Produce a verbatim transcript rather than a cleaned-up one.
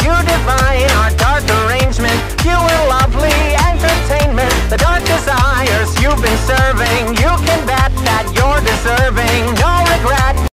You divine our dark arrangement. You are lovely entertainment. The dark desires you've been serving.